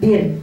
Bien,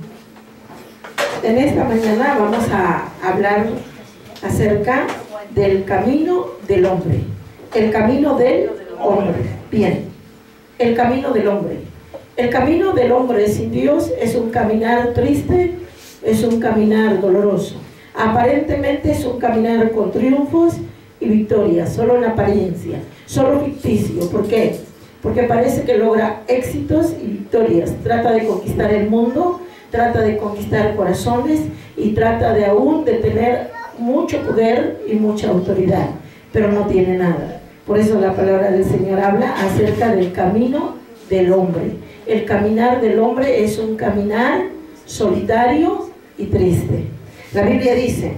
en esta mañana vamos a hablar acerca del camino del hombre. El camino del hombre. Bien, el camino del hombre. El camino del hombre sin Dios es un caminar triste, es un caminar doloroso. Aparentemente es un caminar con triunfos y victorias, solo en apariencia, solo ficticio. ¿Por qué? Porque parece que logra éxitos y victorias. Trata de conquistar el mundo, trata de conquistar corazones y trata de aún de tener mucho poder y mucha autoridad, pero no tiene nada. Por eso la palabra del Señor habla acerca del camino del hombre. El caminar del hombre es un caminar solitario y triste. La Biblia dice: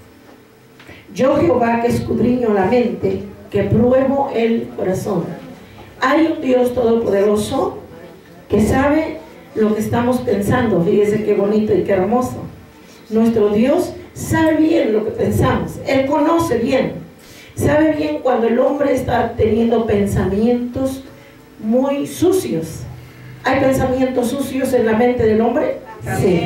yo Jehová que escudriño la mente, que pruebo el corazón. Hay un Dios todopoderoso que sabe lo que estamos pensando. Fíjese qué bonito y qué hermoso. Nuestro Dios sabe bien lo que pensamos. Él conoce bien. Sabe bien cuando el hombre está teniendo pensamientos muy sucios. ¿Hay pensamientos sucios en la mente del hombre? Sí.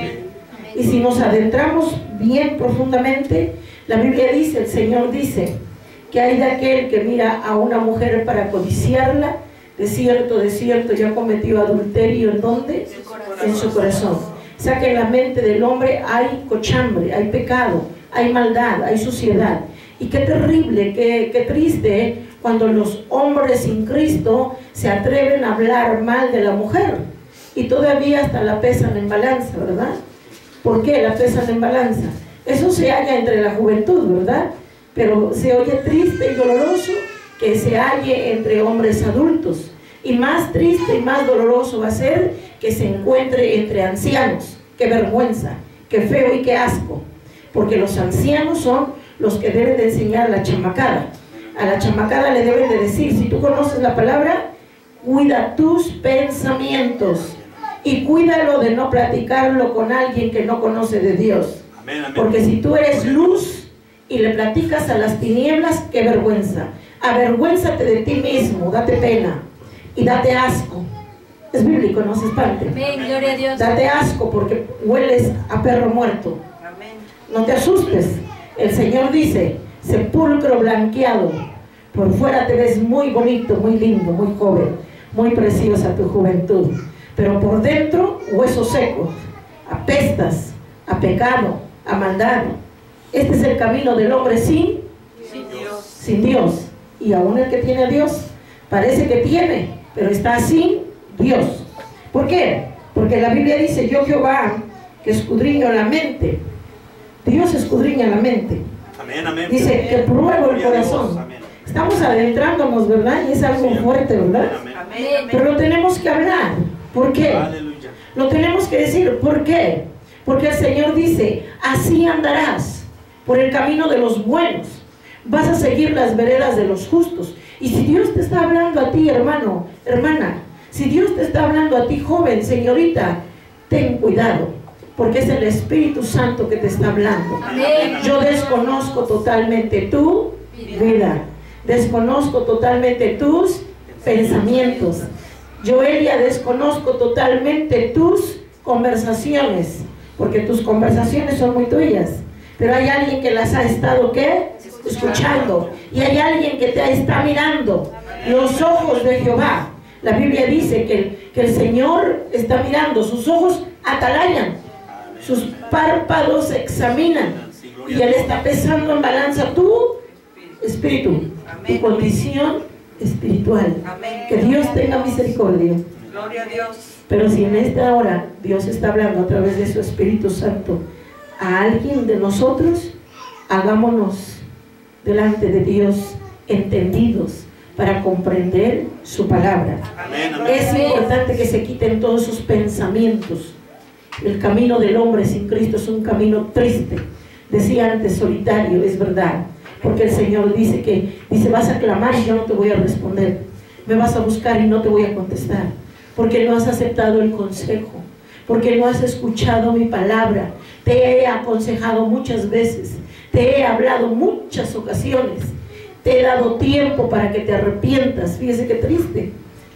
Y si nos adentramos bien profundamente, la Biblia dice, el Señor dice, que hay de aquel que mira a una mujer para codiciarla, de cierto, ya cometió adulterio. ¿En dónde? En su corazón. O sea que en la mente del hombre hay cochambre, hay pecado, hay maldad, hay suciedad. Y qué terrible, qué triste cuando los hombres sin Cristo se atreven a hablar mal de la mujer y todavía hasta la pesan en balanza, ¿verdad? ¿Por qué la pesan en balanza? Eso se halla entre la juventud, ¿verdad? Pero se oye triste y doloroso que se halle entre hombres adultos. Y más triste y más doloroso va a ser que se encuentre entre ancianos. ¡Qué vergüenza! ¡Qué feo y qué asco! Porque los ancianos son los que deben de enseñar a la chamacada. A la chamacada le deben de decir, si tú conoces la palabra, cuida tus pensamientos. Y cuídalo de no platicarlo con alguien que no conoce de Dios. Amén, amén. Porque si tú eres luz y le platicas a las tinieblas, qué vergüenza. Avergüénzate de ti mismo, date pena y date asco. Es bíblico, no se espante. Amén, gloria a Dios. Date asco porque hueles a perro muerto. Amén. No te asustes. El Señor dice, sepulcro blanqueado. Por fuera te ves muy bonito, muy lindo, muy joven, muy preciosa tu juventud. Pero por dentro, huesos secos, apestas a pecado, a maldad. Este es el camino del hombre sin Dios. Sin Dios. Y aún el que tiene a Dios, parece que tiene, pero está sin Dios. ¿Por qué? Porque la Biblia dice, yo Jehová, que escudriño la mente. Dios escudriña la mente. Amén, amén. Dice que pruebo el corazón. Estamos adentrándonos, ¿verdad? Y es algo fuerte, ¿verdad? Amén. Pero lo tenemos que hablar. ¿Por qué? Aleluya. Lo tenemos que decir. ¿Por qué? Porque el Señor dice, así andarás por el camino de los buenos. Vas a seguir las veredas de los justos. Y si Dios te está hablando a ti, hermano, hermana, si Dios te está hablando a ti, joven, señorita, ten cuidado, porque es el Espíritu Santo que te está hablando. Amén. Yo desconozco totalmente tu vida. Desconozco totalmente tus pensamientos. Joelia, desconozco totalmente tus conversaciones, porque tus conversaciones son muy tuyas, pero hay alguien que las ha estado, ¿qué? Escuchando. Y hay alguien que te está mirando. Los ojos de Jehová. La Biblia dice que el Señor está mirando. Sus ojos atalayan, sus párpados examinan, y Él está pesando en balanza tu espíritu, tu condición espiritual. Que Dios tenga misericordia. Gloria a Dios. Pero si en esta hora Dios está hablando a través de su Espíritu Santo a alguien de nosotros, hagámonos delante de Dios entendidos para comprender su palabra. Amén, amén. Es importante que se quiten todos sus pensamientos. El camino del hombre sin Cristo es un camino triste. Decía antes, solitario, es verdad. Porque el Señor dice, vas a clamar y yo no te voy a responder. Me vas a buscar y no te voy a contestar. Porque no has aceptado el consejo. Porque no has escuchado mi palabra. Te he aconsejado muchas veces. Te he hablado muchas ocasiones. Te he dado tiempo para que te arrepientas. Fíjese qué triste.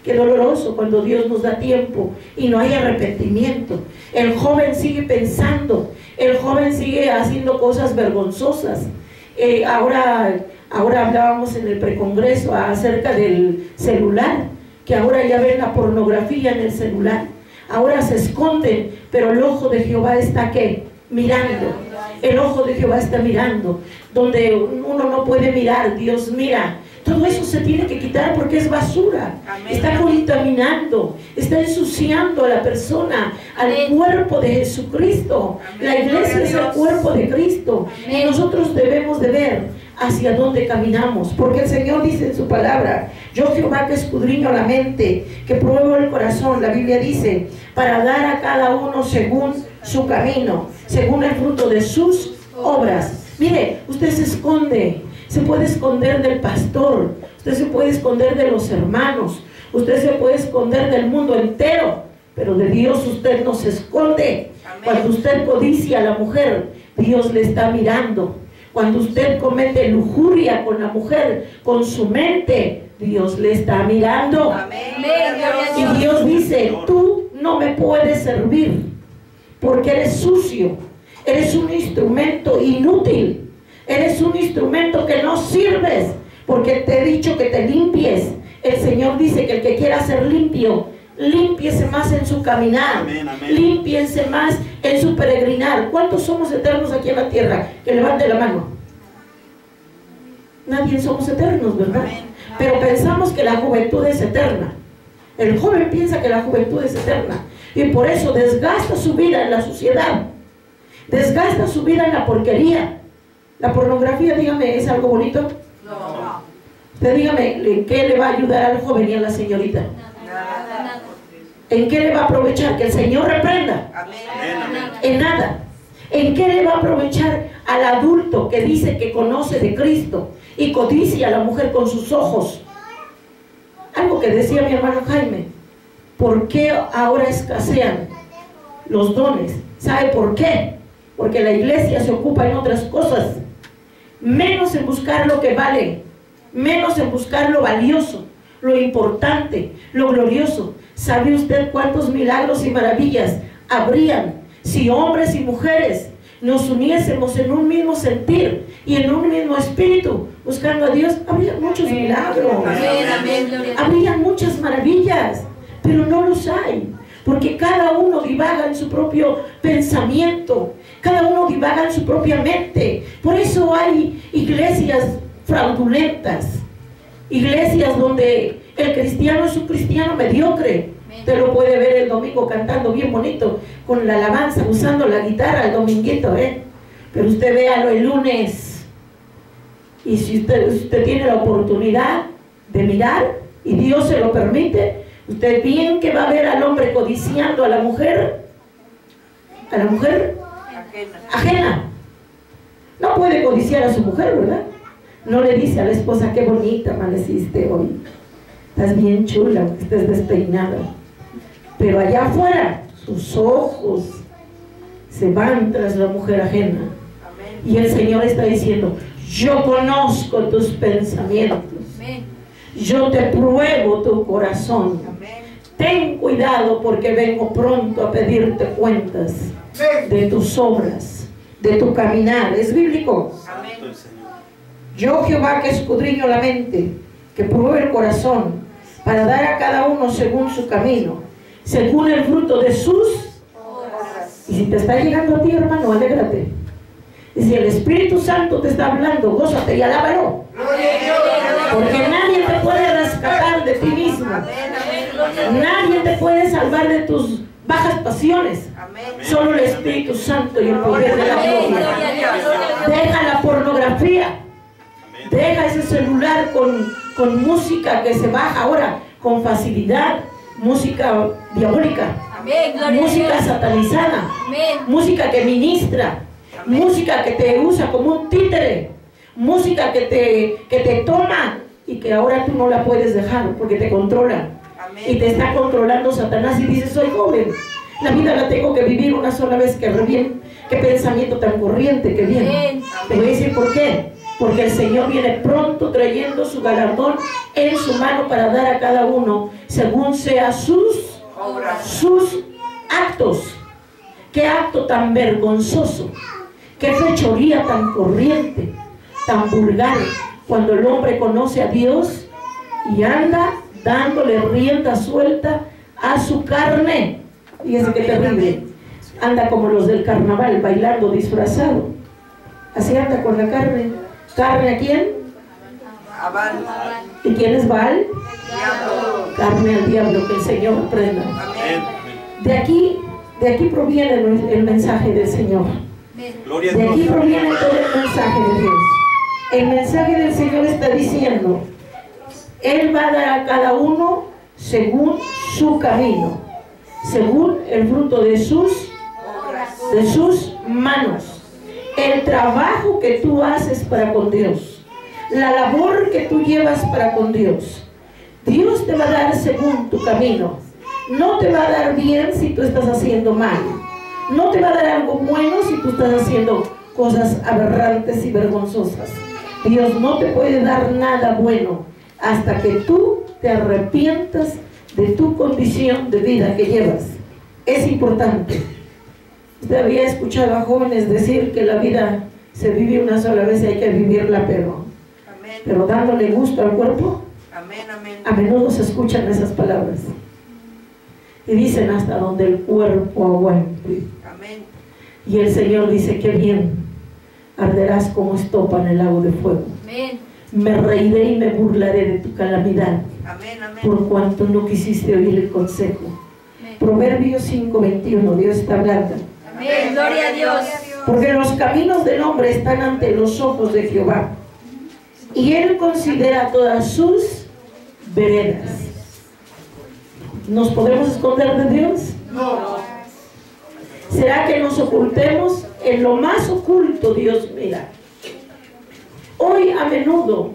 Qué doloroso cuando Dios nos da tiempo y no hay arrepentimiento. El joven sigue pensando, el joven sigue haciendo cosas vergonzosas. Ahora hablábamos en el precongreso acerca del celular, que ahora ya ven la pornografía en el celular. Ahora se esconden, pero el ojo de Jehová está ¿qué? Mirando. El ojo de Jehová está mirando. Donde uno no puede mirar, Dios mira. Todo eso se tiene que quitar porque es basura. Está contaminando, está ensuciando a la persona, al cuerpo de Jesucristo. La iglesia es el cuerpo de Cristo. Y nosotros debemos de ver hacia dónde caminamos, porque el Señor dice en su palabra: yo Jehová que escudriño la mente, que pruebo el corazón. La Biblia dice: para dar a cada uno según su camino, según el fruto de sus obras. Mire, usted se esconde, se puede esconder del pastor, usted se puede esconder de los hermanos, usted se puede esconder del mundo entero, pero de Dios usted no se esconde. Cuando usted codicia a la mujer, Dios le está mirando. Cuando usted comete lujuria con la mujer, con su mente, Dios le está mirando. Y Dios dice: tú no me puedes servir porque eres sucio, eres un instrumento inútil, eres un instrumento que no sirves, porque te he dicho que te limpies. El Señor dice que el que quiera ser limpio, límpiese más en su caminar, límpiense más en su peregrinar. ¿Cuántos somos eternos aquí en la tierra? Que levante la mano. Nadie somos eternos, ¿verdad? Pero pensamos que la juventud es eterna. El joven piensa que la juventud es eterna y por eso desgasta su vida en la suciedad, desgasta su vida en la porquería. La pornografía, dígame, ¿es algo bonito? No. Usted dígame, ¿en qué le va a ayudar al joven y a la señorita? Nada. ¿En qué le va a aprovechar? Que el Señor reprenda. En nada. ¿En qué le va a aprovechar al adulto que dice que conoce de Cristo y codicia a la mujer con sus ojos? Algo que decía mi hermano Jaime: ¿por qué ahora escasean los dones? ¿Sabe por qué? Porque la iglesia se ocupa en otras cosas, menos en buscar lo que vale, menos en buscar lo valioso, lo importante, lo glorioso. ¿Sabe usted cuántos milagros y maravillas habrían si hombres y mujeres nos uniésemos en un mismo sentir y en un mismo espíritu buscando a Dios? Habría muchos milagros, habría muchas maravillas, pero no los hay, porque cada uno divaga en su propio pensamiento, cada uno divaga en su propia mente. Por eso hay iglesias fraudulentas, iglesias donde el cristiano es un cristiano mediocre. Usted lo puede ver el domingo cantando bien bonito, con la alabanza, usando la guitarra el dominguito, pero usted véalo el lunes. Y si usted tiene la oportunidad de mirar, y Dios se lo permite, usted bien que va a ver al hombre codiciando a la mujer ajena. No puede codiciar a su mujer, ¿verdad? No le dice a la esposa: qué bonita amaneciste hoy, estás bien chula, aunque estés despeinada. Pero allá afuera sus ojos se van tras la mujer ajena. Y el Señor está diciendo: yo conozco tus pensamientos, yo te pruebo tu corazón. Ten cuidado, porque vengo pronto a pedirte cuentas de tus obras, de tu caminar. ¿Es bíblico? Yo Jehová que escudriño la mente, que pruebo el corazón, para dar a cada uno según su camino, según el fruto de sus obras. Y si te está llegando a ti, hermano, alégrate. Y si el Espíritu Santo te está hablando, gózate y alábalo, porque nadie te puede rescatar de ti mismo, nadie te puede salvar de tus bajas pasiones. Solo el Espíritu Santo y el poder de la gloria. Deja la pornografía, deja ese celular con música que se baja ahora con facilidad, música diabólica, música satanizada, música que ministra, música que te usa como un títere, música que te toma y que ahora tú no la puedes dejar porque te controla. Y te está controlando Satanás y dices: soy joven, la vida la tengo que vivir una sola vez. Que bien, qué pensamiento tan corriente, que bien. Te voy a decir por qué. porque el Señor viene pronto trayendo su galardón en su mano para dar a cada uno según sea sus actos. Qué acto tan vergonzoso, qué fechoría tan corriente, tan vulgar, cuando el hombre conoce a Dios y anda dándole rienda suelta a su carne. Fíjense qué terrible. Anda como los del carnaval, bailando disfrazado. Así anda con la carne. ¿Carne a quién? A Baal. ¿Y quién es Baal? Diablo. Carne al diablo, que el Señor reprenda. De aquí proviene el mensaje del Señor. De aquí proviene todo el mensaje de Dios. El mensaje del Señor está diciendo: Él va a dar a cada uno según su camino, según el fruto de sus manos, el trabajo que tú haces para con Dios, la labor que tú llevas para con Dios. Dios te va a dar según tu camino. No te va a dar bien si tú estás haciendo mal. No te va a dar algo bueno si tú estás haciendo cosas aberrantes y vergonzosas. Dios no te puede dar nada bueno hasta que tú te arrepientas de tu condición de vida que llevas. Es importante. Usted había escuchado a jóvenes decir que la vida se vive una sola vez y hay que vivirla, pero dándole gusto al cuerpo. A menudo se escuchan esas palabras y dicen: hasta donde el cuerpo aguante. Y el Señor dice: qué bien, arderás como estopa en el lago de fuego. Me reiré y me burlaré de tu calamidad, por cuanto no quisiste oír el consejo. Proverbios 5:21. Dios está hablando. Gloria a Dios. Porque los caminos del hombre están ante los ojos de Jehová, y Él considera todas sus veredas. ¿Nos podemos esconder de Dios? No. ¿Será que nos ocultemos? En lo más oculto Dios mira. Hoy a menudo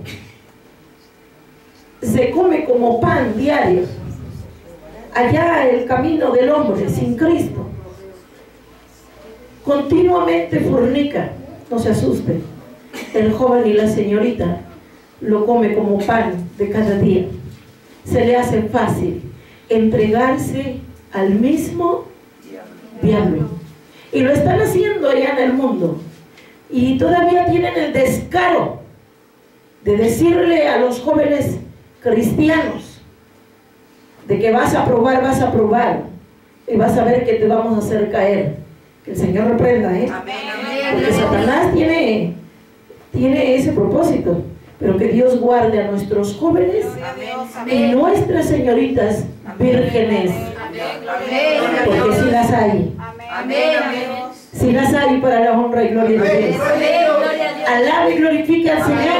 se come como pan diario. Allá el camino del hombre sin Cristo. Continuamente fornica. No se asuste. El joven y la señorita lo come como pan de cada día. Se le hace fácil entregarse al mismo diablo. Y lo están haciendo allá en el mundo. Y todavía tienen el descaro de decirle a los jóvenes cristianos de que vas a probar y vas a ver que te vamos a hacer caer. Que el Señor reprenda, porque Satanás tiene ese propósito. Pero que Dios guarde a nuestros jóvenes y nuestras señoritas vírgenes, porque si las hay, si las hay, para la honra y gloria de Dios. Alabe y glorifique al Señor.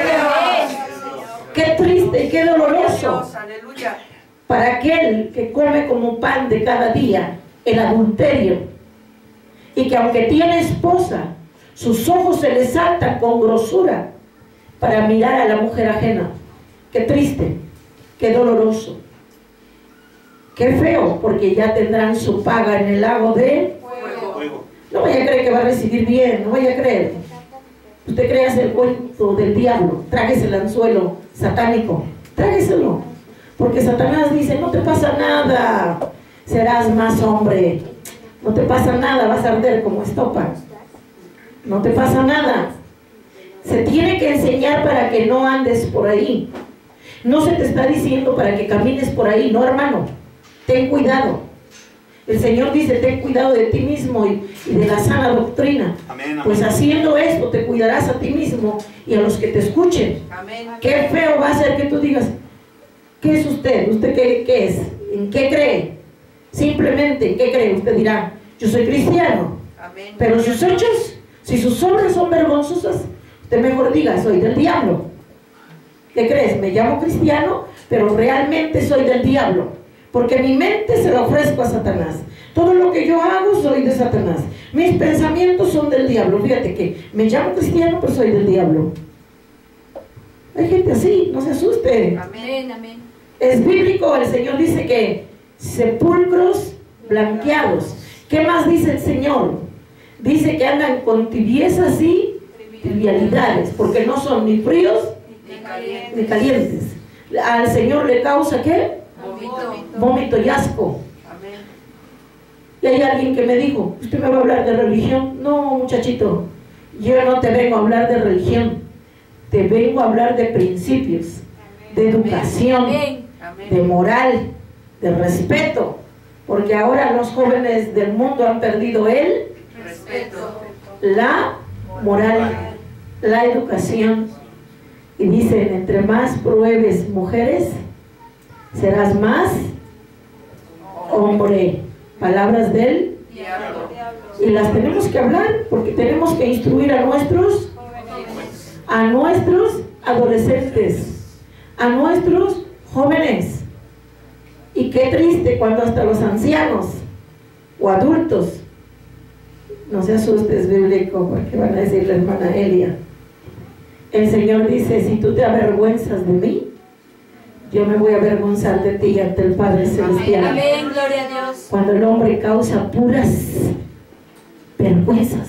Qué triste y qué doloroso para aquel que come como pan de cada día el adulterio, y que aunque tiene esposa, sus ojos se le saltan con grosura para mirar a la mujer ajena. Qué triste, qué doloroso, qué feo, porque ya tendrán su paga en el lago de fuego. No vaya a creer que va a recibir bien, no vaya a creer. Usted crea el cuento del diablo, tráguese el anzuelo satánico, trágueselo, porque Satanás dice: no te pasa nada, serás más hombre, no te pasa nada, vas a arder como estopa, no te pasa nada. Se tiene que enseñar para que no andes por ahí. No se te está diciendo para que camines por ahí, no, hermano. Ten cuidado. El Señor dice: ten cuidado de ti mismo y de la sana doctrina. Amén, pues haciendo esto te cuidarás a ti mismo y a los que te escuchen. Amén. Qué feo va a ser que tú digas: ¿qué es usted? ¿Usted qué es? ¿En qué cree? Simplemente, ¿en qué cree? Usted dirá: yo soy cristiano. Amén. Pero sus hechos, si sus obras son vergonzosas, usted mejor diga: soy del diablo. ¿Qué crees? Me llamo cristiano, pero realmente soy del diablo, porque mi mente se la ofrezco a Satanás. Todo lo que yo hago soy de Satanás. Mis pensamientos son del diablo. Fíjate que me llamo cristiano, pero soy del diablo. Hay gente así, no se asuste. Amén, amén. Es bíblico, el Señor dice que sepulcros blanqueados. ¿Qué más dice el Señor? Dice que andan con tibiezas y trivialidades, porque no son ni fríos ni calientes. Al Señor le causa ¿qué? Vómito y asco. Amén. Y hay alguien que me dijo, ¿usted me va a hablar de religión? No, muchachito, yo no te vengo a hablar de religión, te vengo a hablar de principios, de educación, Amén. de moral, de respeto, porque ahora los jóvenes del mundo han perdido Respeto. la moral, la educación, y dicen, entre más pruebes mujeres, serás más hombre. Palabras de él, Diablo. y las tenemos que hablar, porque tenemos que instruir a nuestros adolescentes, a nuestros jóvenes. Y qué triste cuando hasta los ancianos o adultos, no se asuste, es bíblico, porque van a decir la hermana Elia, el Señor dice, si tú te avergüenzas de mí, yo me voy a avergonzar de ti ante el Padre Celestial. Amén, gloria a Dios. Cuando el hombre causa puras vergüenzas,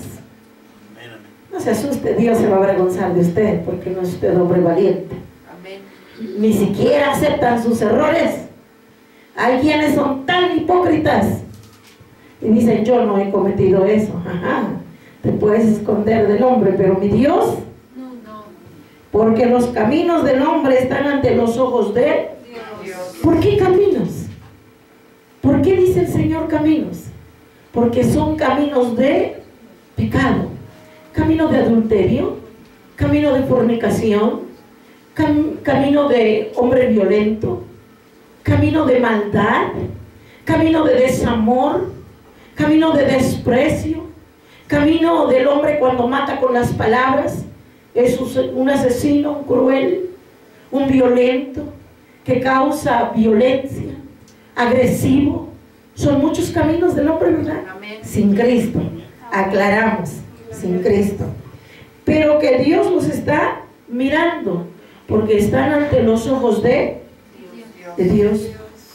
no se asuste, Dios se va a avergonzar de usted, porque no es usted hombre valiente. Amén. Ni siquiera aceptan sus errores. Hay quienes son tan hipócritas y dicen, yo no he cometido eso. Ajá, te puedes esconder del hombre, pero mi Dios, No. porque los caminos del hombre están ante los ojos de... Dios. ¿Por qué caminos? ¿Por qué dice el Señor caminos? Porque son caminos de pecado, camino de adulterio, camino de fornicación, camino de hombre violento, camino de maldad, camino de desamor, camino de desprecio, camino del hombre cuando mata con las palabras. Es un asesino, un cruel, un violento, que causa violencia, agresivo. Son muchos caminos del hombre, ¿verdad? Amén. Sin Cristo, aclaramos, sin Cristo. Pero que Dios los está mirando, porque están ante los ojos de Dios.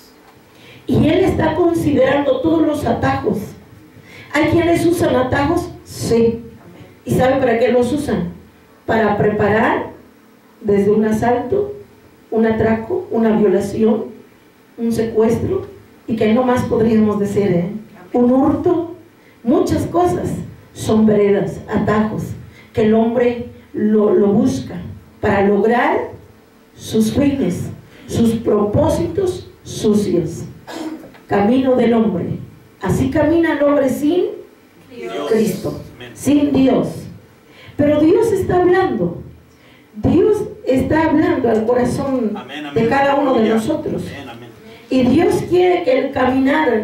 Y Él está considerando todos los atajos. ¿Hay quienes usan atajos? Sí. ¿Y saben para qué los usan? Para preparar desde un asalto, un atraco, una violación, un secuestro, y que no más podríamos decir, un hurto, muchas cosas. Son veredas, atajos, que el hombre lo busca para lograr sus fines, sus propósitos sucios. Camino del hombre. Así camina el hombre sin Cristo, sin Dios. Pero Dios está hablando. Dios está hablando al corazón de cada uno de nosotros. Y Dios quiere que el caminar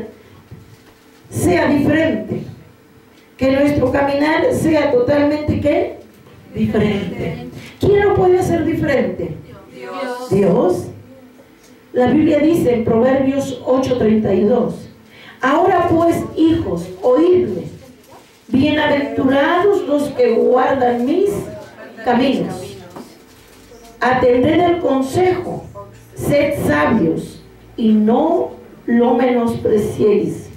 sea diferente. Que nuestro caminar sea totalmente ¿qué? Diferente. ¿Quién lo puede hacer diferente? Dios. Dios. La Biblia dice en Proverbios 8:32, ahora pues, hijos, oídme, bienaventurados los que guardan mis caminos, atended el consejo, sed sabios y no lo menospreciéis.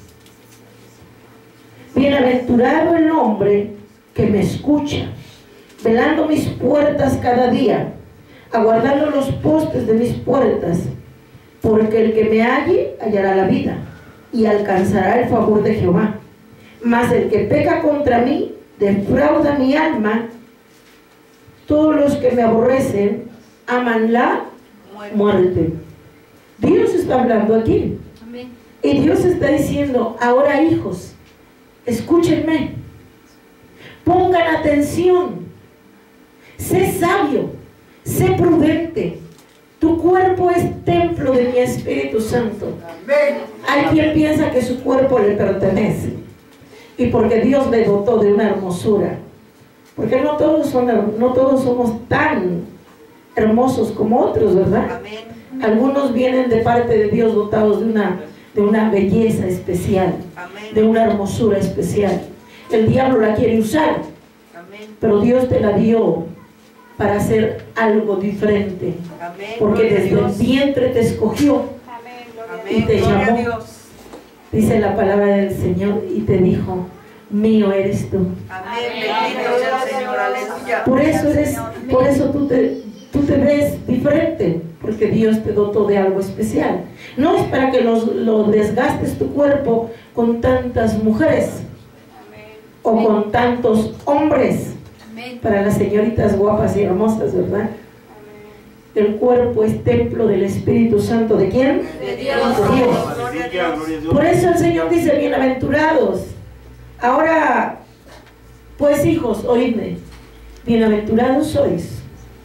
Bienaventurado el hombre que me escucha, velando mis puertas cada día, aguardando los postes de mis puertas, porque el que me halle hallará la vida y alcanzará el favor de Jehová. Mas el que peca contra mí defrauda mi alma. Todos los que me aborrecen aman la muerte. Dios está hablando aquí. Amén. Y Dios está diciendo, ahora hijos, escúchenme, pongan atención, sé sabio, sé prudente. Tu cuerpo es templo de mi Espíritu Santo. Hay quien piensa que su cuerpo le pertenece, y porque Dios le dotó de una hermosura, porque no todos somos tan hermosos como otros, ¿verdad? Amén. Algunos vienen de parte de Dios dotados de una belleza especial, Amén. de una hermosura especial. El diablo la quiere usar, Amén. pero Dios te la dio para hacer algo diferente, Amén. porque Gloria a desde el Dios. vientre te escogió, Amén. y te Gloria a llamó. Dios. dice la palabra del Señor, y te dijo, mío eres tú. Amén. Bendito sea el Señor. Aleluya. Por eso tú te ves diferente, porque Dios te dotó de algo especial. No es para que lo desgastes tu cuerpo con tantas mujeres o con tantos hombres. Para las señoritas guapas y hermosas, ¿verdad? El cuerpo es templo del Espíritu Santo. ¿De quién? De Dios. De Dios. Gloria a Dios. Por eso el Señor dice, bienaventurados. Ahora, pues hijos, oídme. Bienaventurados sois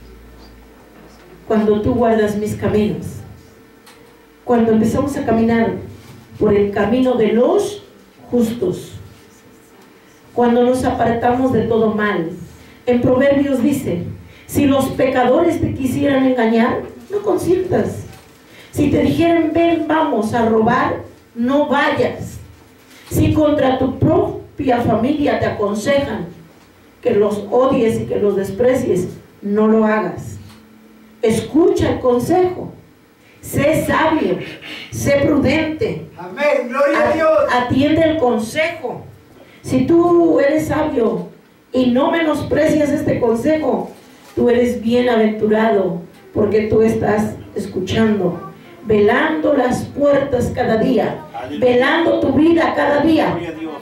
cuando tú guardas mis caminos. Cuando empezamos a caminar por el camino de los justos. Cuando nos apartamos de todo mal. En Proverbios dice, si los pecadores te quisieran engañar, no consientas. Si te dijeran, ven, vamos a robar, no vayas. Si contra tu propia familia te aconsejan que los odies y que los desprecies, no lo hagas. Escucha el consejo. Sé sabio, sé prudente. Amén, gloria a Dios. Atiende el consejo. Si tú eres sabio y no menosprecias este consejo, tú eres bienaventurado, porque tú estás escuchando, velando las puertas cada día, velando tu vida cada día.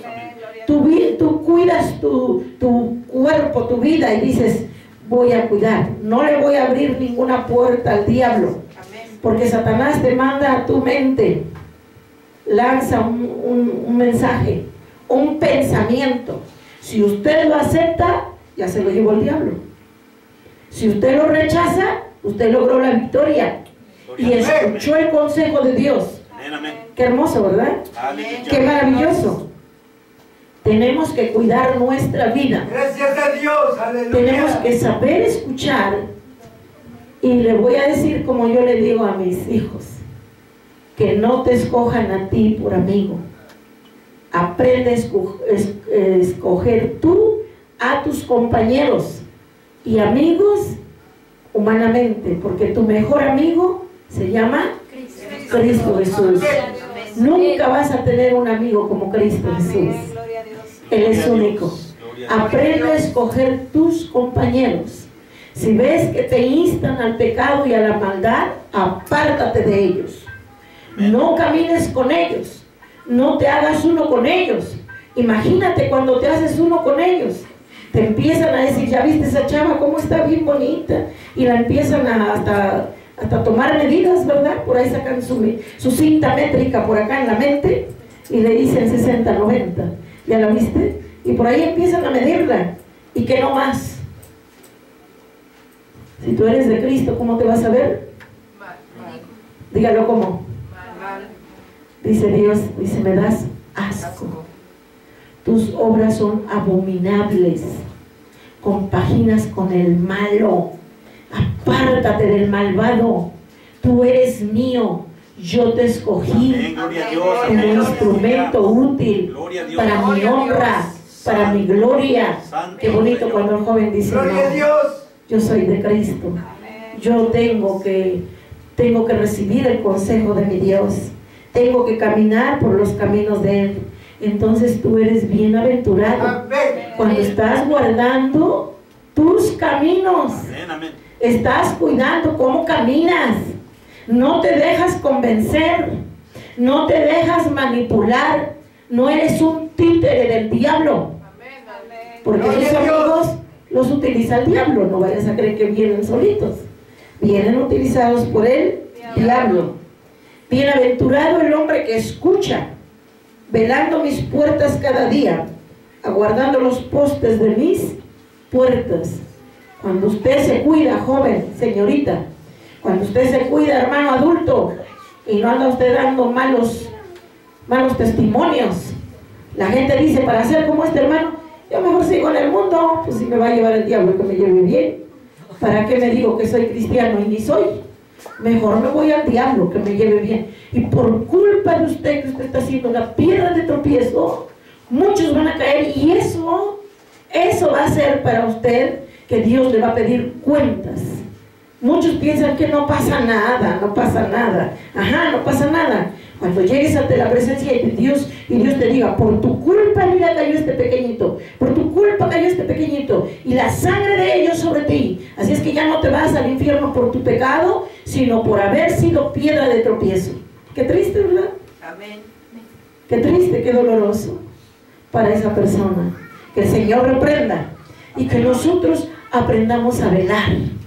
Tú cuidas tu cuerpo, tu vida, y dices, voy a cuidar, no le voy a abrir ninguna puerta al diablo, porque Satanás te manda a tu mente, lanza un mensaje, un pensamiento. Si usted lo acepta, ya se lo llevó el diablo. Si usted lo rechaza, usted logró la victoria y escuchó el consejo de Dios. Qué hermoso, ¿verdad? Qué maravilloso. Tenemos que cuidar nuestra vida. Gracias a Dios, aleluya. Tenemos que saber escuchar. Y le voy a decir como yo le digo a mis hijos, que no te escojan a ti por amigo. Aprende a escoger tú a tus compañeros y amigos humanamente, porque tu mejor amigo se llama Cristo Jesús. Nunca vas a tener un amigo como Cristo Jesús. Él es único. Aprende a escoger tus compañeros. Si ves que te instan al pecado y a la maldad, apártate de ellos. No camines con ellos. No te hagas uno con ellos. Imagínate cuando te haces uno con ellos. Te empiezan a decir, ya viste esa chava, cómo está bien bonita. Y la empiezan hasta tomar medidas, ¿verdad? Por ahí sacan su cinta métrica por acá en la mente y le dicen 60, 90. ¿Ya la viste? Y por ahí empiezan a medirla. ¿Y qué no más? Si tú eres de Cristo, ¿cómo te vas a ver? Dígalo cómo. Dice Dios, dice, me das asco. Tus obras son abominables. Compaginas con el malo. Apártate del malvado. Tú eres mío. Yo te escogí como instrumento útil para mi honra, para mi gloria. Qué bonito cuando el joven dice, no, yo soy de Cristo. Yo tengo que recibir el consejo de mi Dios. Tengo que caminar por los caminos de Él. Entonces tú eres bienaventurado cuando estás guardando tus caminos. Estás cuidando cómo caminas. No te dejas convencer. No te dejas manipular. No eres un títere del diablo. Porque esos amigos los utiliza el diablo. No vayas a creer que vienen solitos. Vienen utilizados por el diablo. Bienaventurado el hombre que escucha, velando mis puertas cada día, aguardando los postes de mis puertas. Cuando usted se cuida, joven, señorita, cuando usted se cuida, hermano adulto, y no anda usted dando malos testimonios, la gente dice, para ser como este hermano, yo mejor sigo en el mundo. Pues si me va a llevar el diablo, que me lleve bien. ¿Para qué me digo que soy cristiano y ni soy? Mejor me voy al diablo, que me lleve bien. Y por culpa de usted, que usted está haciendo una piedra de tropiezo, muchos van a caer. Y eso va a ser para usted que Dios le va a pedir cuentas Muchos piensan que no pasa nada, no pasa nada. Ajá, no pasa nada. Cuando llegues ante la presencia de Dios y Dios te diga, por tu culpa, mira, cayó este pequeñito, por tu culpa cayó este pequeñito, y la sangre de ellos sobre ti. Así es que ya no te vas al infierno por tu pecado, sino por haber sido piedra de tropiezo. Qué triste, ¿verdad? Amén. Qué triste, qué doloroso para esa persona. Que el Señor reprenda y que nosotros aprendamos a velar.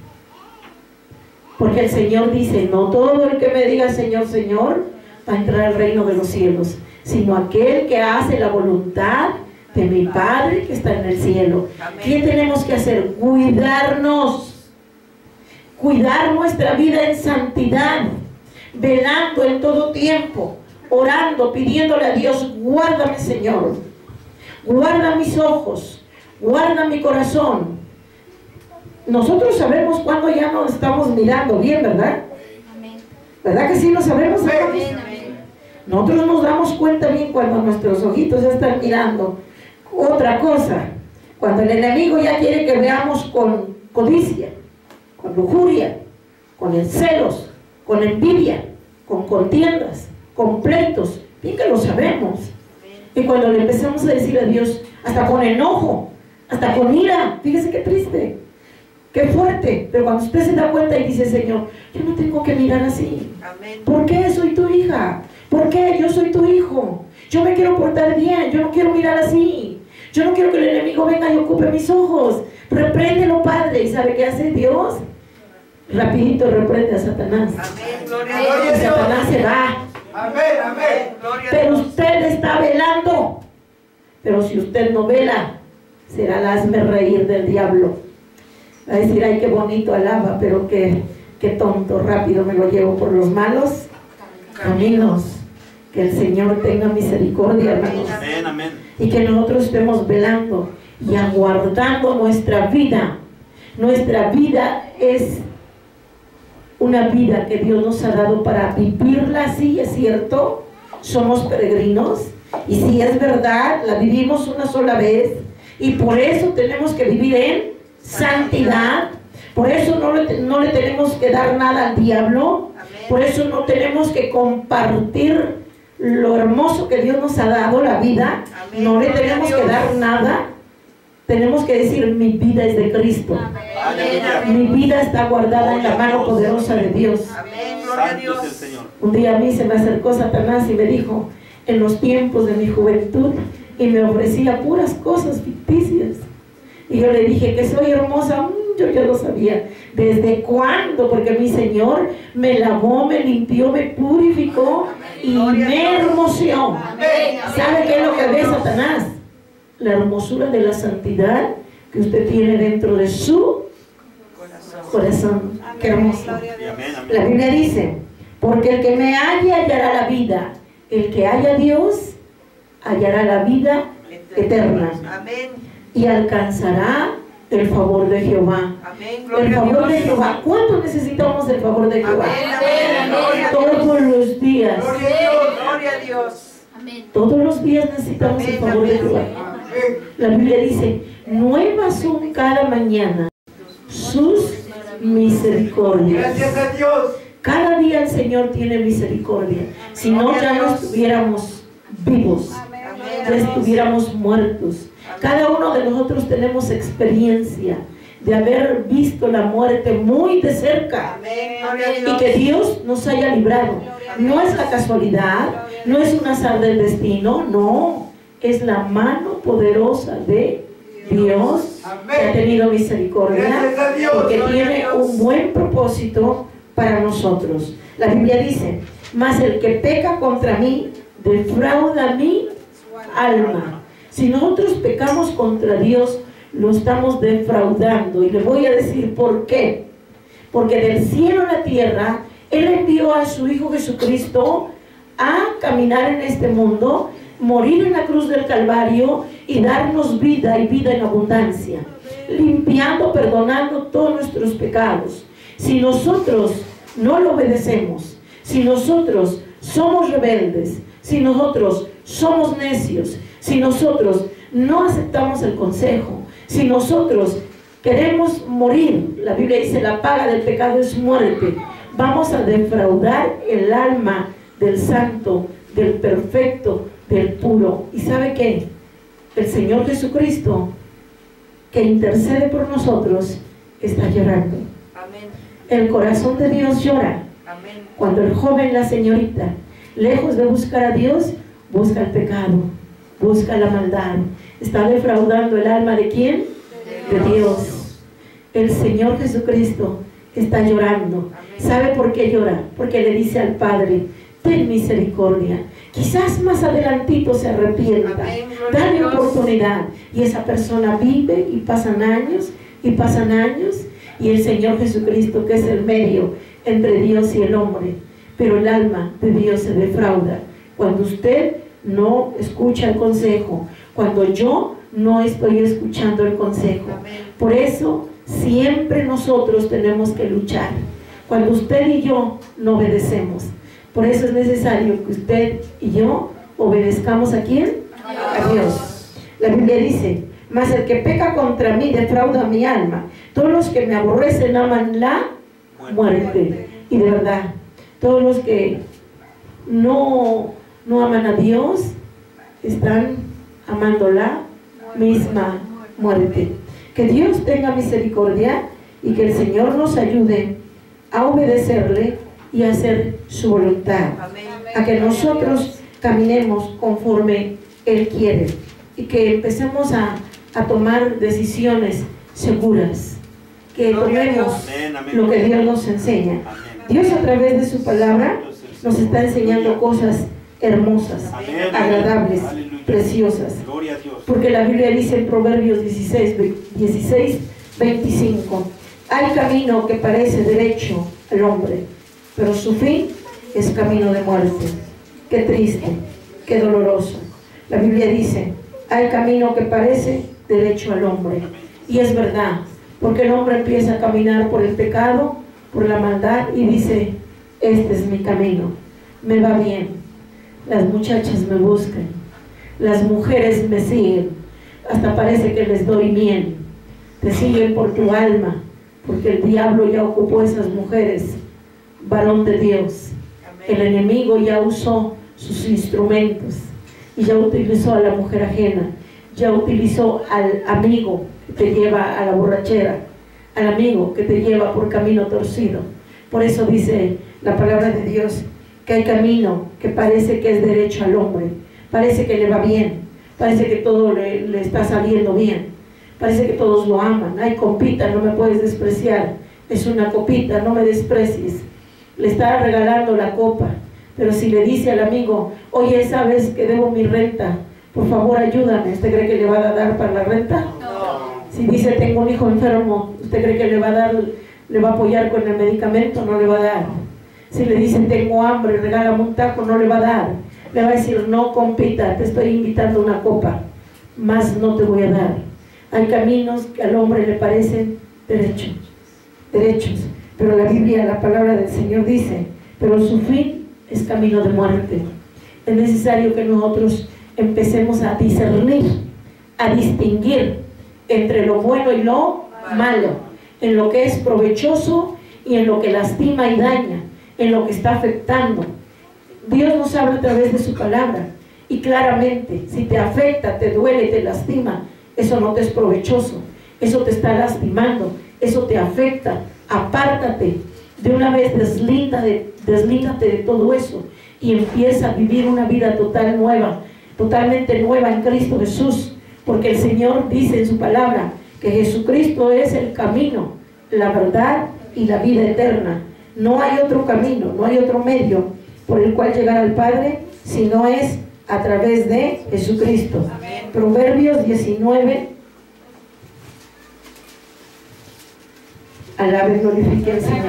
Porque el Señor dice, no todo el que me diga Señor, Señor, va a entrar al reino de los cielos, sino aquel que hace la voluntad de mi Padre que está en el cielo. Amén. ¿Qué tenemos que hacer? Cuidarnos, cuidar nuestra vida en santidad, velando en todo tiempo, orando, pidiéndole a Dios, guárdame, Señor, guarda mis ojos, guarda mi corazón. Nosotros sabemos cuando ya nos estamos mirando bien, ¿verdad? ¿Verdad que sí lo sabemos? Nosotros nos damos cuenta bien cuando nuestros ojitos están mirando otra cosa. Cuando el enemigo ya quiere que veamos con codicia, con lujuria, con celos, con envidia, con contiendas, con pleitos. Bien que lo sabemos. Y cuando le empezamos a decir a Dios, hasta con enojo, hasta con ira, fíjese qué triste, qué fuerte. Pero cuando usted se da cuenta y dice, Señor, yo no tengo que mirar así. Amén. ¿Por qué soy tu hija? ¿Por qué yo soy tu hijo? Yo me quiero portar bien, yo no quiero mirar así. Yo no quiero que el enemigo venga y ocupe mis ojos. Repréndelo, Padre. ¿Y sabe qué hace Dios? Rapidito reprende a Satanás. Amén. Gloria a Y Dios. Satanás se va. Amén, amén. Gloria a Pero Dios. usted está velando. Pero si usted no vela, será el hazme reír del diablo. Va a decir, ay, qué bonito alaba, pero qué tonto, rápido me lo llevo por los malos caminos. Que el Señor tenga misericordia, hermanos. Amén, amén. Y que nosotros estemos velando y aguardando nuestra vida. Nuestra vida es una vida que Dios nos ha dado para vivirla así, es cierto. Somos peregrinos y si es verdad, la vivimos una sola vez y por eso tenemos que vivir en santidad. Por eso no le tenemos que dar nada al diablo. Por eso no tenemos que compartir lo hermoso que Dios nos ha dado, la vida. No le tenemos que dar nada. Tenemos que decir, mi vida es de Cristo. Mi vida está guardada en la mano poderosa de Dios. Amén. Gloria a Santo es el Dios. Señor. Un día a mí se me acercó Satanás y me dijo, en los tiempos de mi juventud, y me ofrecía puras cosas ficticias. Y yo le dije que soy hermosa. Yo ya lo sabía. ¿Desde cuándo? Porque mi Señor me lavó, me limpió, me purificó y me hermoseó. ¿Sabe qué es lo que ve Satanás? La hermosura de la santidad que usted tiene dentro de su corazón. Qué hermoso. Y amén, La amén. Biblia dice, porque el que me halle hallará la vida, el que haya a Dios hallará la vida eterna Amén. y alcanzará el favor de Jehová. Amén. El Gloria a favor de Dios. Jehová. ¿Cuánto necesitamos el favor de Jehová? Amén. Gloria a Dios. Todos los días. Gloria a Dios. Gloria a Dios. Todos los días necesitamos el favor de Jehová. La Biblia dice, nuevas son cada mañana sus misericordias. Gracias a Dios. Cada día el Señor tiene misericordia. Si no, ya no estuviéramos vivos, ya estuviéramos muertos. Cada uno de nosotros tenemos experiencia de haber visto la muerte muy de cerca Amén. Gloria a y Dios. que Dios nos haya librado. No es la casualidad, no es un azar del destino, no, es la mano poderosa de Dios que ha tenido misericordia Gracias a Dios. porque Gloria a tiene Dios. un buen propósito para nosotros. La Biblia dice, mas el que peca contra mí defrauda mi alma. Si nosotros pecamos contra Dios, lo estamos defraudando. Y le voy a decir por qué. Porque del cielo a la tierra, Él envió a su Hijo Jesucristo a caminar en este mundo, morir en la cruz del Calvario y darnos vida y vida en abundancia, limpiando, perdonando todos nuestros pecados. Si nosotros no lo obedecemos, si nosotros somos rebeldes, si nosotros somos necios, si nosotros no aceptamos el consejo, si nosotros Queremos morir. La Biblia dice, la paga del pecado es muerte. Vamos a defraudar el alma del santo, del perfecto, del puro. ¿Y sabe qué? El Señor Jesucristo, que intercede por nosotros, está llorando. Amén. El corazón de Dios llora. Amén. Cuando el joven, la señorita, lejos de buscar a Dios, busca el pecado, busca la maldad. Está defraudando el alma ¿de quién? De Dios. El Señor Jesucristo está llorando. ¿Sabe por qué llora? Porque le dice al Padre, ten misericordia. Quizás más adelantito se arrepienta. Dale oportunidad. Y esa persona vive y pasan años y pasan años. Y el Señor Jesucristo, que es el medio entre Dios y el hombre. Pero el alma de Dios se defrauda cuando usted no escucha el consejo, cuando yo no estoy escuchando el consejo. Por eso siempre nosotros tenemos que luchar. Cuando usted y yo no obedecemos, por eso es necesario que usted y yo obedezcamos ¿a quién? A Dios. La Biblia dice, mas el que peca contra mí defrauda mi alma. Todos los que me aborrecen aman la muerte. Y de verdad, todos los que no aman a Dios están amando la misma muerte. Que Dios tenga misericordia y que el Señor nos ayude a obedecerle y a hacer su voluntad. A que nosotros caminemos conforme Él quiere y que empecemos a tomar decisiones seguras, que tomemos lo que Dios nos enseña. Dios a través de su palabra nos está enseñando cosas hermosas, agradables, preciosas. Porque la Biblia dice en Proverbios 16, 25, hay camino que parece derecho al hombre, pero su fin es camino de muerte. Qué triste, qué doloroso. La Biblia dice, hay camino que parece derecho al hombre. Y es verdad, porque el hombre empieza a caminar por el pecado, por la maldad, y dice, este es mi camino, me va bien. Las muchachas me buscan, las mujeres me siguen, hasta parece que les doy miel. Te siguen por tu alma, porque el diablo ya ocupó esas mujeres, varón de Dios. El enemigo ya usó sus instrumentos y ya utilizó a la mujer ajena, ya utilizó al amigo que te lleva a la borrachera, al amigo que te lleva por camino torcido. Por eso dice la palabra de Dios que hay camino que parece que es derecho al hombre, parece que le va bien, parece que todo le está saliendo bien, parece que todos lo aman. Ay, compita, no me puedes despreciar, es una copita, no me desprecies. Le está regalando la copa, pero si le dice al amigo, oye, ¿sabes que debo mi renta? Por favor, ayúdame. ¿Usted cree que le va a dar para la renta? No. Si dice, tengo un hijo enfermo, ¿usted cree que le va a dar, le va a apoyar con el medicamento? No le va a dar. Si le dicen, tengo hambre, regálame un taco, no le va a dar. Le va a decir, no, compita, te estoy invitando a una copa, más no te voy a dar. Hay caminos que al hombre le parecen derechos, pero la Biblia, la palabra del Señor dice, pero su fin es camino de muerte. Es necesario que nosotros empecemos a discernir, a distinguir entre lo bueno y lo malo, en lo que es provechoso y en lo que lastima y daña, en lo que está afectando. Dios nos habla a través de su palabra y claramente, si te afecta, te duele, te lastima, eso no te es provechoso, eso te está lastimando, eso te afecta. Apártate, de una vez deslíndate de todo eso y empieza a vivir una vida totalmente nueva en Cristo Jesús, porque el Señor dice en su palabra que Jesucristo es el camino, la verdad y la vida eterna. No hay otro camino, no hay otro medio por el cual llegar al Padre, si no es a través de Jesucristo. Amén. Proverbios 19. Alabe, glorifique al Señor.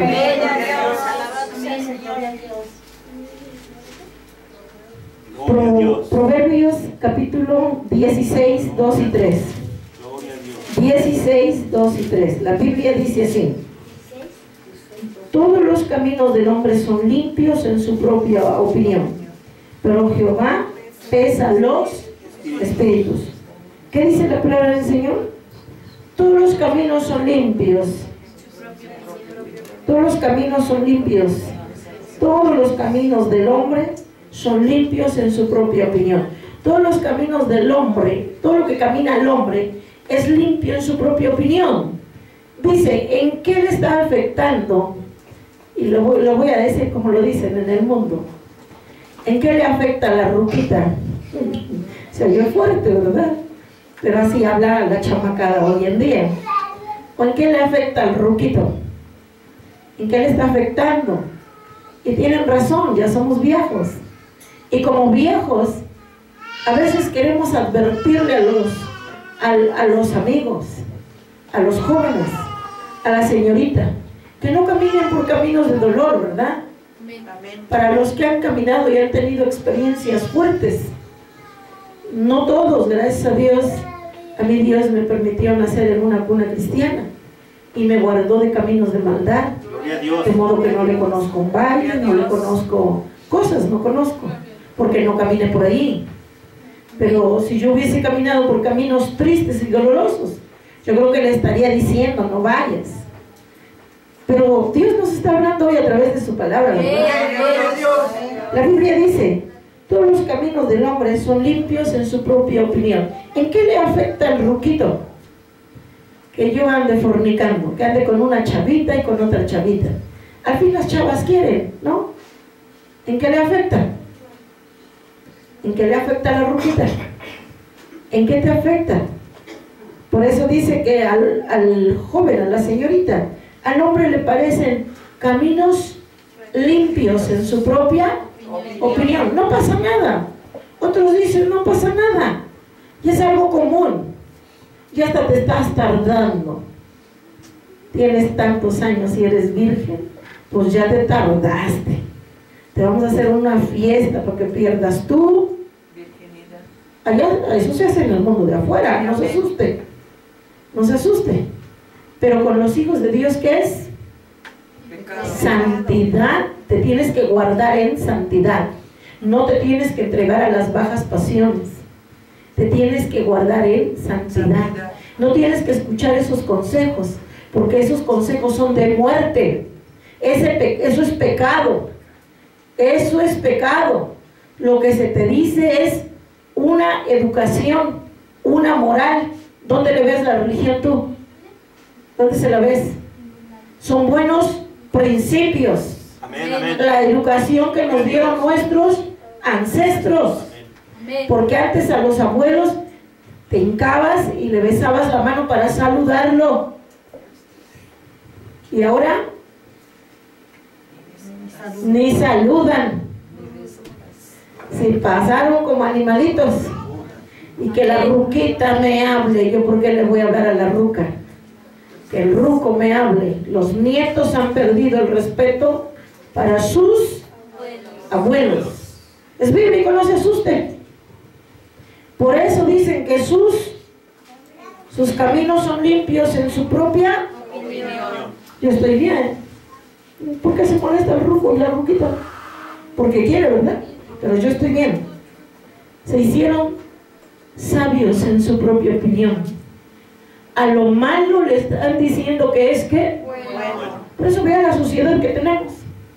Proverbios capítulo 16, 2 y 3. 16, 2 y 3. La Biblia dice así: todos los caminos del hombre son limpios en su propia opinión, pero Jehová pesa los espíritus. ¿Qué dice la palabra del Señor? Todos los caminos son limpios. Todos los caminos son limpios. Todos los caminos del hombre son limpios en su propia opinión. Todos los caminos del hombre, todo lo que camina el hombre, es limpio en su propia opinión. Dice, ¿en qué le está afectando? Y lo voy a decir como lo dicen en el mundo. ¿En qué le afecta la ruquita? Se oye fuerte, ¿verdad? Pero así habla la chamacada hoy en día. ¿O en qué le afecta al ruquito? ¿En qué le está afectando? Y tienen razón, ya somos viejos. Y como viejos, a veces queremos advertirle a los amigos, a los jóvenes, a la señorita, que no caminen por caminos de dolor, ¿verdad? Para los que han caminado y han tenido experiencias fuertes. No todos, gracias a Dios. A mí Dios me permitió nacer en una cuna cristiana y me guardó de caminos de maldad. De modo que no le conozco un valle, no le conozco cosas, no conozco, porque no caminé por ahí. Pero si yo hubiese caminado por caminos tristes y dolorosos, yo creo que le estaría diciendo, no vayas. Pero Dios nos está hablando hoy a través de su palabra, ¿verdad? La Biblia dice, todos los caminos del hombre son limpios en su propia opinión. ¿En qué le afecta al ruquito? Que yo ande fornicando, que ande con una chavita y con otra chavita. Al fin las chavas quieren, ¿no? ¿En qué le afecta? ¿En qué le afecta a la ruquita? ¿En qué te afecta? Por eso dice que al joven, a la señorita, al hombre le parecen caminos limpios en su propia opinión. No pasa nada. Otros dicen, no pasa nada. Y es algo común. Y hasta te estás tardando. Tienes tantos años y eres virgen, pues ya te tardaste. Te vamos a hacer una fiesta para que pierdas tu virginidad. Allá, eso se hace en el mundo de afuera, no se asuste. No se asuste. Pero con los hijos de Dios, ¿qué es? Santidad. Te tienes que guardar en santidad. No te tienes que entregar a las bajas pasiones. Te tienes que guardar en santidad. No tienes que escuchar esos consejos, porque esos consejos son de muerte. Eso es pecado. Eso es pecado. Lo que se te dice es una educación, una moral. ¿Dónde le ves la religión tú? ¿Dónde se la ves? Son buenos principios. Amén, amén. La educación que nos dieron nuestros ancestros. Porque antes a los abuelos te hincabas y le besabas la mano para saludarlo. Y ahora ni saludan. Se pasaron como animalitos. Y que la ruquita me hable. ¿Yo por qué le voy a hablar a la ruca? Que el ruco me hable. Los nietos han perdido el respeto para sus abuelos. Es bíblico, no se asuste. Por eso dicen que sus caminos son limpios en su propia opinión. Yo estoy bien. ¿Por qué se molesta el ruco y la ruquita? Porque quiere, ¿verdad? Pero yo estoy bien. Se hicieron sabios en su propia opinión. A lo malo le están diciendo que es que bueno. Por eso vean la sociedad que tenemos.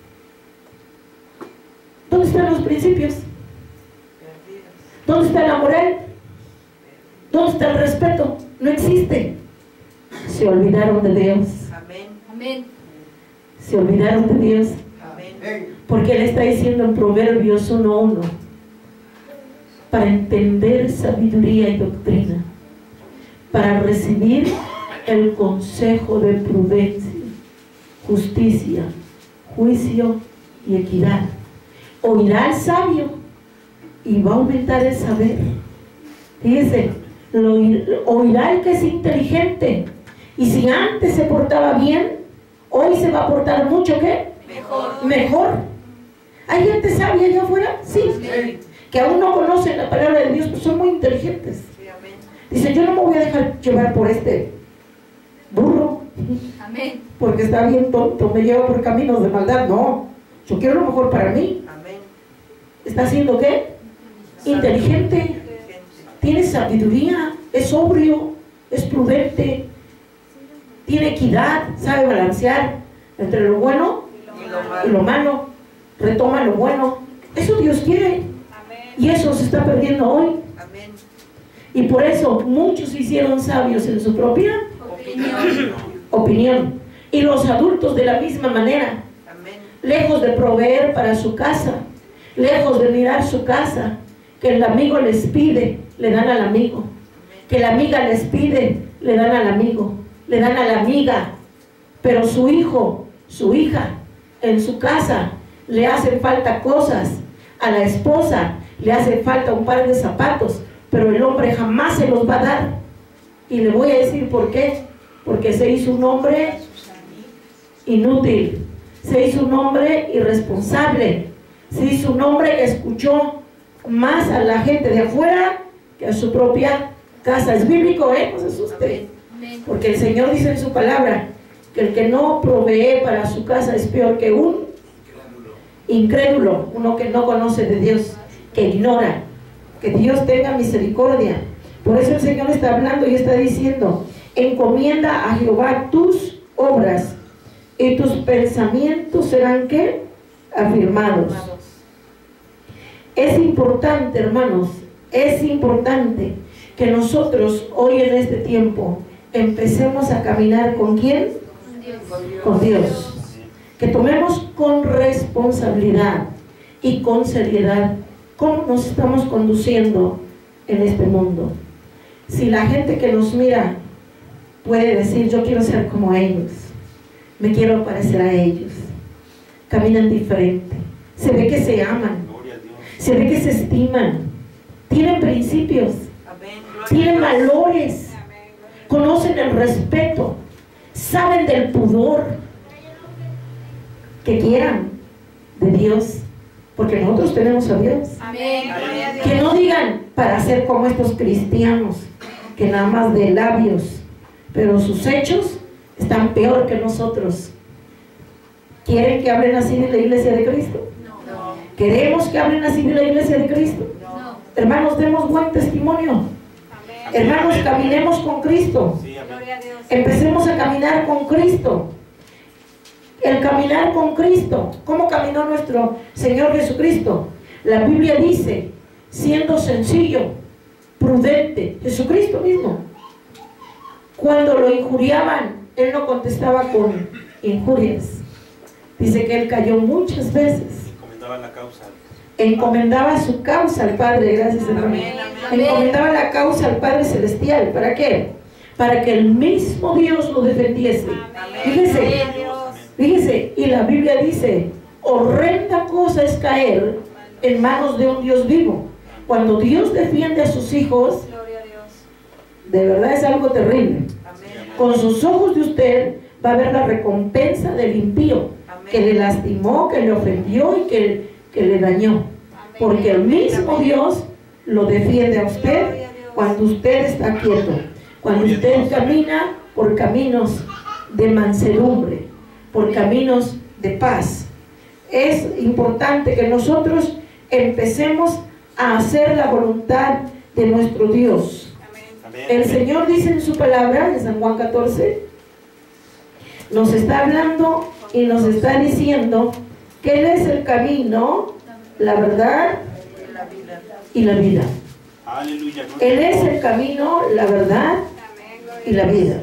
¿Dónde están los principios? ¿Dónde está la moral? ¿Dónde está el respeto? No existe. Se olvidaron de Dios. Amén. Se olvidaron de Dios. Amén. Porque Él está diciendo en Proverbios 1:1, para entender sabiduría y doctrina, para recibir el consejo de prudencia, justicia, juicio y equidad. Oirá al sabio y va a aumentar el saber. Fíjese, oirá el que es inteligente. Y si antes se portaba bien, hoy se va a portar mucho, ¿qué? Mejor. ¿Hay gente sabia allá afuera? Sí. Que aún no conocen la palabra de Dios, pero son muy inteligentes. Dicen, yo no me voy a dejar llevar por este burro. Amén. Porque está bien tonto, me lleva por caminos de maldad. No, yo quiero lo mejor para mí. Amén. ¿Está haciendo qué? Inteligente. Tiene sabiduría, es sobrio, es prudente, tiene equidad, sabe balancear entre lo bueno y lo malo, retoma lo bueno. Eso Dios quiere. Y eso se está perdiendo hoy. Y por eso muchos se hicieron sabios en su propia opinión. Y los adultos de la misma manera. Lejos de proveer para su casa, lejos de mirar su casa, que el amigo les pide, le dan al amigo. Que la amiga les pide, le dan al amigo, le dan a la amiga. Pero su hijo, su hija, en su casa le hacen falta cosas. A la esposa le hace falta un par de zapatos, pero el hombre jamás se los va a dar. Y le voy a decir por qué. Porque se hizo un hombre inútil, se hizo un hombre irresponsable, se hizo un hombre que escuchó más a la gente de afuera que a su propia casa. Es bíblico, no se asuste, porque el Señor dice en su palabra que el que no provee para su casa es peor que un incrédulo, uno que no conoce de Dios, que ignora. Que Dios tenga misericordia. Por eso el Señor está hablando y está diciendo: encomienda a Jehová tus obras y tus pensamientos serán ¿qué? Afirmados. Es importante, hermanos, es importante que nosotros hoy en este tiempo empecemos a caminar ¿con quién? Con Dios. Que tomemos con responsabilidad y con seriedad cómo nos estamos conduciendo en este mundo. Si la gente que nos mira puede decir: yo quiero ser como ellos, me quiero parecer a ellos, caminan diferente, se ve que se aman, se ve que se estiman, tienen principios, tienen valores, conocen el respeto, saben del pudor, que quieran de Dios, porque nosotros tenemos a Dios. Que no digan para ser como estos cristianos que nada más de labios, pero sus hechos están peor que nosotros. ¿Quieren que hablen así de la iglesia de Cristo? No. ¿Queremos que hablen así de la iglesia de Cristo? No. Hermanos, demos buen testimonio. Amén. Hermanos, caminemos con Cristo. Sí, empecemos a caminar con Cristo. El caminar con Cristo. ¿Cómo caminó nuestro Señor Jesucristo? La Biblia dice: siendo sencillo, prudente. Jesucristo mismo. Cuando lo injuriaban, Él no contestaba con injurias. Dice que Él cayó muchas veces. Encomendaba la causa. Encomendaba su causa al Padre. Gracias, hermano. Encomendaba la causa al Padre Celestial. ¿Para qué? Para que el mismo Dios lo defendiese. Fíjese, y la Biblia dice: horrenda cosa es caer en manos de un Dios vivo. Cuando Dios defiende a sus hijos, de verdad es algo terrible. Con sus ojos de usted va a ver la recompensa del impío, que le lastimó, que le ofendió y que le dañó. Porque el mismo Dios lo defiende a usted cuando usted está quieto, cuando usted camina por caminos de mansedumbre, por caminos de paz. Es importante que nosotros empecemos a hacer la voluntad de nuestro Dios. El Señor dice en su palabra, en San Juan 14, nos está hablando y nos está diciendo que Él es el camino, la verdad y la vida. Él es el camino, la verdad y la vida.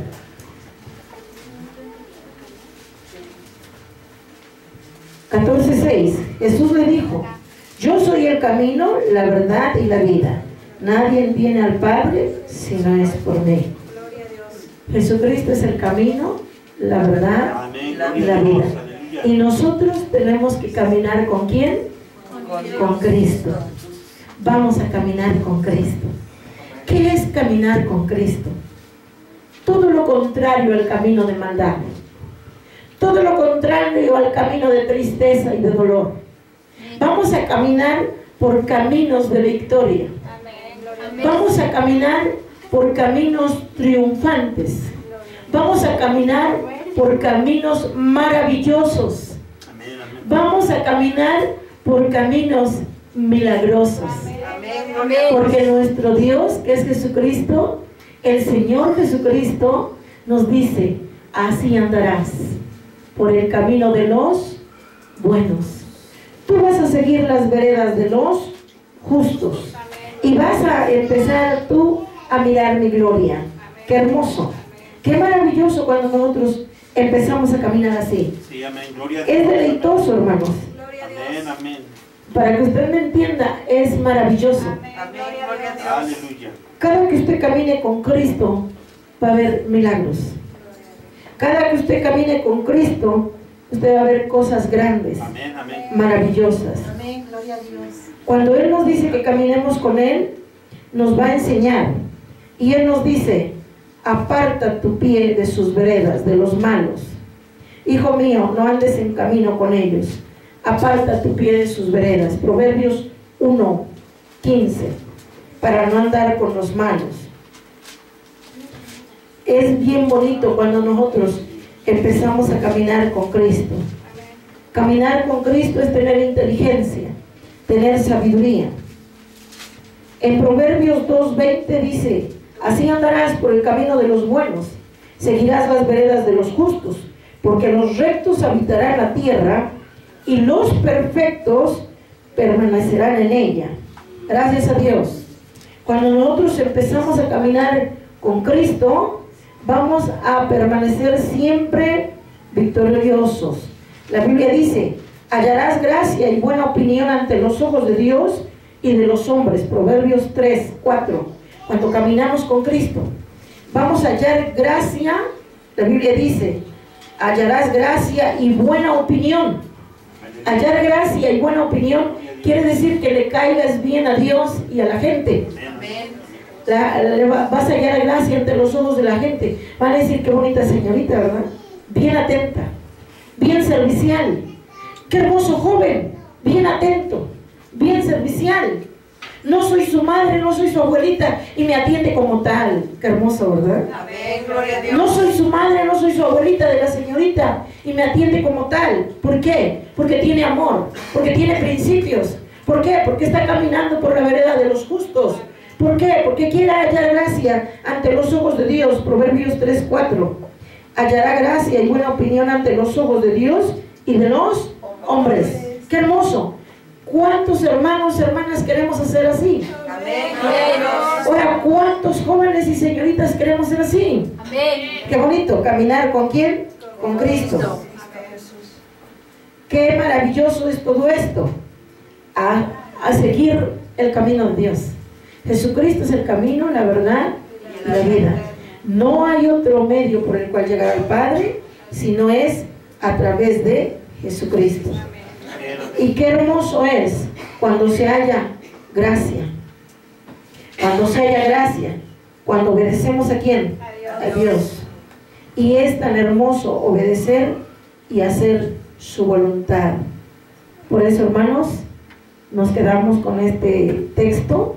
Jesús le dijo: yo soy el camino, la verdad y la vida. Nadie viene al Padre si no es por mí. Jesucristo es el camino, la verdad y la vida. Y nosotros tenemos que caminar ¿con quién? Con Cristo. Vamos a caminar con Cristo. ¿Qué es caminar con Cristo? Todo lo contrario al camino de maldad. Todo lo contrario al camino de tristeza y de dolor. Vamos a caminar por caminos de victoria. Vamos a caminar por caminos triunfantes. Vamos a caminar por caminos maravillosos. Vamos a caminar por caminos milagrosos. Porque nuestro Dios, que es Jesucristo, el Señor Jesucristo, nos dice: así andarás por el camino de los buenos. Tú vas a seguir las veredas de los justos y vas a empezar tú a mirar mi gloria. Qué hermoso, qué maravilloso cuando nosotros empezamos a caminar así. Sí, amén. Gloria a Dios. Es deleitoso, hermanos. Amén, amén. Para que usted me entienda, es maravilloso. Aleluya. Cada que usted camine con Cristo va a haber milagros. Cada que usted camine con Cristo, usted va a ver cosas grandes, Amén, amén. maravillosas. Amén, gloria a Dios. Cuando Él nos dice que caminemos con Él, nos va a enseñar. Y Él nos dice, aparta tu pie de sus veredas, de los malos. Hijo mío, no andes en camino con ellos. Aparta tu pie de sus veredas. Proverbios 1:15. Para no andar con los malos. Es bien bonito cuando nosotros empezamos a caminar con Cristo. Caminar con Cristo es tener inteligencia, tener sabiduría. En Proverbios 2:20 dice, así andarás por el camino de los buenos, seguirás las veredas de los justos, porque los rectos habitarán la tierra y los perfectos permanecerán en ella. Gracias a Dios. Cuando nosotros empezamos a caminar con Cristo, vamos a permanecer siempre victoriosos. La Biblia dice, hallarás gracia y buena opinión ante los ojos de Dios y de los hombres. Proverbios 3:4. Cuando caminamos con Cristo, vamos a hallar gracia. La Biblia dice, hallarás gracia y buena opinión. Hallar gracia y buena opinión quiere decir que le caigas bien a Dios y a la gente. Vas a hallar gracia ante los ojos de la gente. Van a decir, qué bonita señorita, ¿verdad? Bien atenta, bien servicial. Qué hermoso joven, bien atento, bien servicial. No soy su madre, no soy su abuelita y me atiende como tal. Qué hermoso, ¿verdad? Amén, gloria a Dios. No soy su madre, no soy su abuelita de la señorita y me atiende como tal. ¿Por qué? Porque tiene amor, porque tiene principios. ¿Por qué? Porque está caminando por la vereda de los justos. ¿Por qué? Porque quiere hallar gracia ante los ojos de Dios. Proverbios 3:4. Hallará gracia y buena opinión ante los ojos de Dios y de los hombres. ¡Qué hermoso! ¿Cuántos hermanos, hermanas queremos hacer así? Amén, gloria a Dios. Ahora, ¿cuántos jóvenes y señoritas queremos ser así? Amén. Qué bonito, caminar ¿con quién? Con Cristo. Qué maravilloso es todo esto. A seguir el camino de Dios. Jesucristo es el camino, la verdad y la vida. No hay otro medio por el cual llegar al Padre, sino es a través de Jesucristo. Y qué hermoso es cuando se halla gracia. Cuando se halla gracia, cuando obedecemos ¿a quién? A Dios. Y es tan hermoso obedecer y hacer su voluntad. Por eso, hermanos, nos quedamos con este texto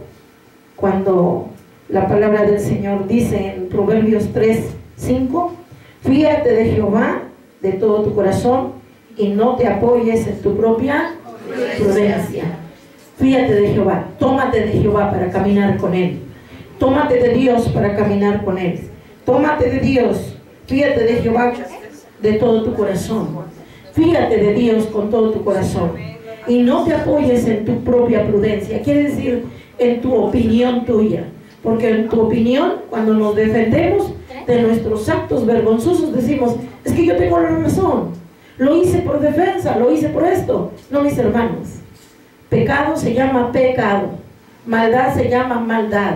cuando la palabra del Señor dice en Proverbios 3:5, fíate de Jehová de todo tu corazón y no te apoyes en tu propia prudencia. Fíate de Jehová, tómate de Jehová para caminar con Él. Tómate de Dios para caminar con Él. Tómate de Dios, fíate de Jehová de todo tu corazón. Fíate de Dios con todo tu corazón. Y no te apoyes en tu propia prudencia. Quiere decir, en tu opinión tuya. Porque en tu opinión, cuando nos defendemos de nuestros actos vergonzosos, decimos, es que yo tengo la razón. Lo hice por defensa, lo hice por esto. No, mis hermanos. Pecado se llama pecado. Maldad se llama maldad.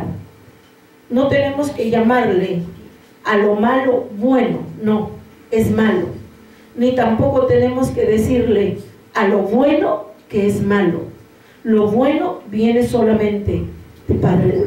No tenemos que llamarle a lo malo bueno. No, es malo. Ni tampoco tenemos que decirle a lo bueno que es malo. Lo bueno viene solamente de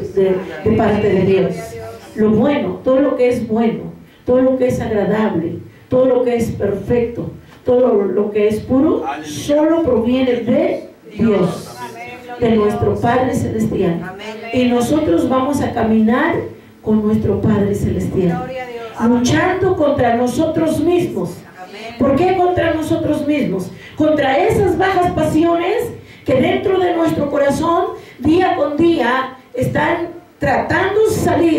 parte de Dios. Lo bueno, todo lo que es bueno, todo lo que es agradable, todo lo que es perfecto, todo lo que es puro, solo proviene de Dios, de nuestro Padre Celestial. Y nosotros vamos a caminar con nuestro Padre Celestial, luchando contra nosotros mismos. ¿Por qué contra nosotros mismos? Contra esas bajas pasiones que dentro de nuestro corazón día con día están tratando de salir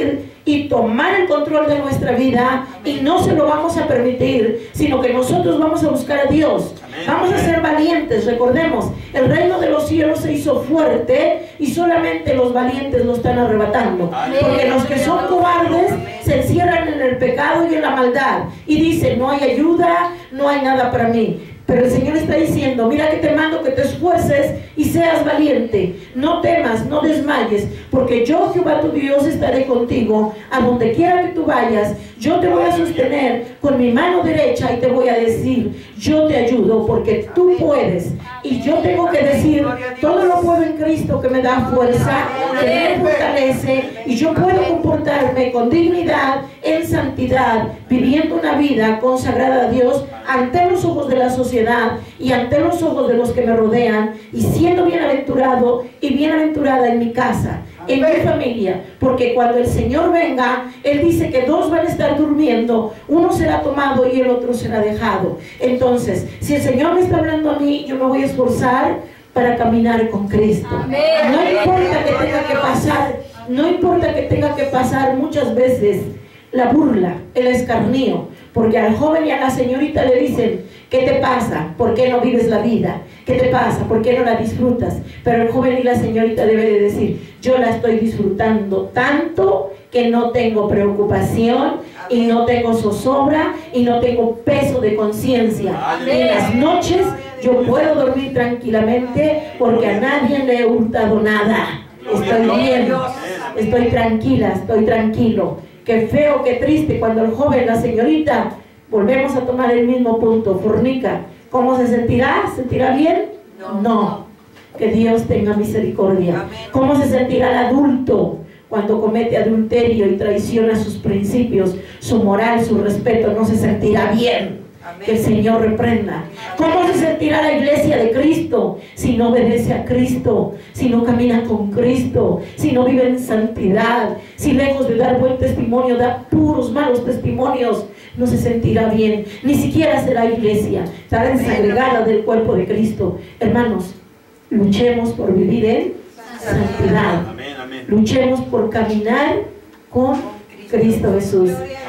y tomar el control de nuestra vida, y no se lo vamos a permitir, sino que nosotros vamos a buscar a Dios. Vamos a ser valientes. Recordemos, el reino de los cielos se hizo fuerte y solamente los valientes lo están arrebatando, porque los que son cobardes se encierran en el pecado y en la maldad y dicen: no hay ayuda, no hay nada para mí. Pero el Señor está diciendo: mira que te mando que te esfuerces y seas valiente. No temas, no desmayes, porque yo, Jehová tu Dios, estaré contigo a donde quiera que tú vayas. Yo te voy a sostener con mi mano derecha y te voy a decir: yo te ayudo, porque tú puedes. Y yo tengo que decir: todo lo puedo en Cristo que me da fuerza, que me fortalece, y yo puedo comportarme con dignidad, en santidad, viviendo una vida consagrada a Dios ante los ojos de la sociedad y ante los ojos de los que me rodean, y siendo bienaventurado y bienaventurada en mi casa, en mi familia, porque cuando el Señor venga, Él dice que dos van a estar durmiendo, uno será tomado y el otro será dejado. Entonces, si el Señor me está hablando a mí, yo me voy a esforzar para caminar con Cristo. No importa que tenga que pasar, no importa que tenga que pasar muchas veces la burla, el escarnio, porque al joven y a la señorita le dicen: ¿qué te pasa? ¿Por qué no vives la vida? ¿Qué te pasa? ¿Por qué no la disfrutas? Pero el joven y la señorita debe de decir: yo la estoy disfrutando tanto que no tengo preocupación y no tengo zozobra y no tengo peso de conciencia. Y en las noches yo puedo dormir tranquilamente porque a nadie le he hurtado nada. Estoy bien, estoy tranquila, estoy tranquilo. Qué feo, qué triste cuando el joven, la señorita, volvemos a tomar el mismo punto, fornica. ¿Cómo se sentirá? ¿Sentirá bien? No. Que Dios tenga misericordia. ¿Cómo se sentirá el adulto cuando comete adulterio y traiciona sus principios, su moral, su respeto? No se sentirá bien. Que el Señor reprenda. ¿Cómo se sentirá la iglesia de Cristo si no obedece a Cristo, si no camina con Cristo, si no vive en santidad, si lejos de dar buen testimonio da puros malos testimonios? No se sentirá bien, ni siquiera será iglesia, estará desagregada del cuerpo de Cristo. Hermanos, luchemos por vivir en santidad. Luchemos por caminar con Cristo Jesús.